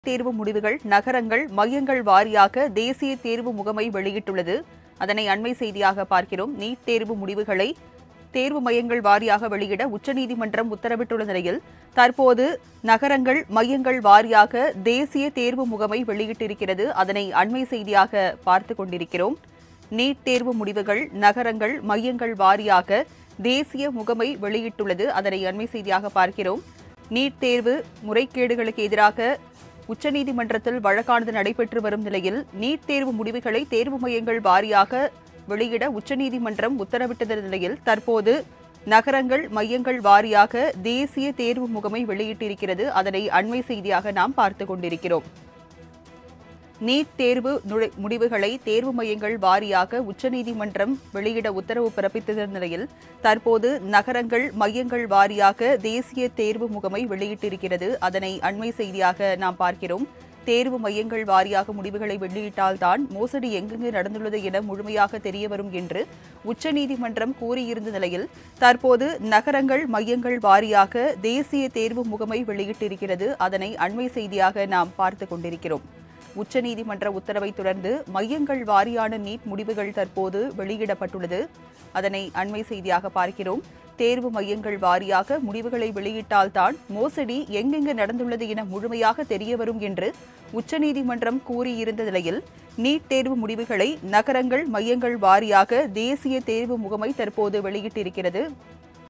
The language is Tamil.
தேர்வு முடிவுகள் நகரங்கள் மையங்கள் வாரியாக தேசிய தேர்வு முகமை வெளியிட்டுள்ளது. அதனை அண்மை செய்தியாக பார்க்கிறோம். நீட் தேர்வு முடிவுகளை தேர்வு மையங்கள் வாரியாக வெளியிட உச்சநீதிமன்றம் உத்தரவிட்டுள்ள நிலையில் தற்போது நகரங்கள் மையங்கள் வாரியாக தேசிய தேர்வு முகமை வெளியிட்டிருக்கிறது. அதனை அண்மை செய்தியாக பார்த்துக் கொண்டிருக்கிறோம். நீட் தேர்வு முடிவுகள் நகரங்கள் மையங்கள் வாரியாக தேசிய முகமை வெளியிட்டுள்ளது. அதனை அண்மை செய்தியாக பார்க்கிறோம். நீட் தேர்வு முறைகேடுகளுக்கு எதிராக உச்சநீதிமன்றத்தில் வழக்கானது நடைபெற்று வரும் நிலையில் நீட் தேர்வு முடிவுகளை தேர்வு மையங்கள் வாரியாக வெளியிட உச்சநீதிமன்றம் உத்தரவிட்ட நிலையில் தற்போது நகரங்கள் மையங்கள் வாரியாக தேசிய தேர்வு முகமை வெளியிட்டிருக்கிறது. அதனை அண்மை செய்தியாக நாம் பார்த்துக் கொண்டிருக்கிறோம். நீட் தேர்வு முடிவுகளை தேர்வு மையங்கள் வாரியாக உச்சநீதிமன்றம் வெளியிட உத்தரவு பிறப்பித்த நிலையில் தற்போது நகரங்கள் மையங்கள் வாரியாக தேசிய தேர்வு முகமை வெளியிட்டிருக்கிறது. அதனை அண்மை செய்தியாக நாம் பார்க்கிறோம். தேர்வு மையங்கள் வாரியாக முடிவுகளை வெளியிட்டால்தான் மோசடி எங்கெங்கு நடந்துள்ளது என முழுமையாக தெரியவரும் என்று உச்சநீதிமன்றம் கூறியிருந்த நிலையில் தற்போது நகரங்கள் மையங்கள் வாரியாக தேசிய தேர்வு முகமை வெளியிட்டிருக்கிறது. அதனை அண்மை செய்தியாக நாம் பார்த்துக் கொண்டிருக்கிறோம். உச்சநீதிமன்ற உத்தரவை தொடர்ந்து மையங்கள் வாரியான நீட் முடிவுகள் தற்போது வெளியிடப்பட்டுள்ளது. அதனை அண்மை செய்தியாக பார்க்கிறோம். தேர்வு மையங்கள் வாரியாக முடிவுகளை வெளியிட்டால்தான் மோசடி எங்கெங்கு நடந்துள்ளது என முழுமையாக தெரியவரும் என்று உச்சநீதிமன்றம் கூறியிருந்த நிலையில் நீட் தேர்வு முடிவுகளை நகரங்கள் மையங்கள் வாரியாக தேசிய தேர்வு முகமை தற்போது வெளியிட்டிருக்கிறது.